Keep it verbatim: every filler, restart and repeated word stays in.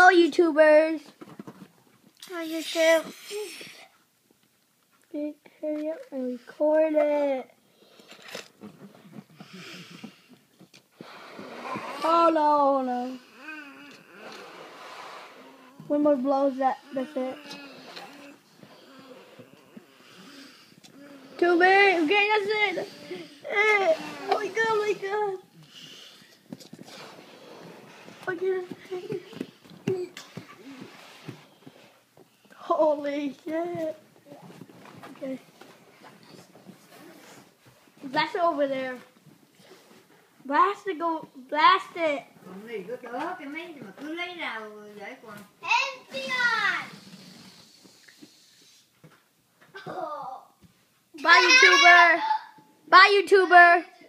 Hello, YouTubers. Hi, YouTube. Hurry up and record it. Oh no, oh no. One more blows, that, that's it. Too big. Okay, that's it. Eh. Oh my god, oh my god. Okay. Holy shit. Okay. Blast it over there. Blast it, go, blast it. Còn gì có chớ cái mấy mà cứ lấy ra vậy còn. Bye, YouTuber. Bye, YouTuber.